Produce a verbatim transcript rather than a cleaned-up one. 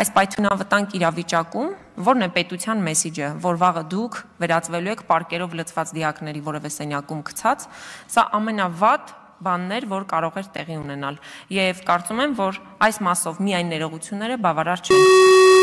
այս պայթյունավտանգ իրավիճակում, որն է պետության մեսիջը, որ վաղը դուք վերածվելու եք պարկերով լցված դիակների որևէ սենյակում գցած, սա ամենավատ բաններ, որ կարող էր տեղի ունենալ, եւ կարծում եմ, որ այս մասով միայն ներողությունները բավարար չեն։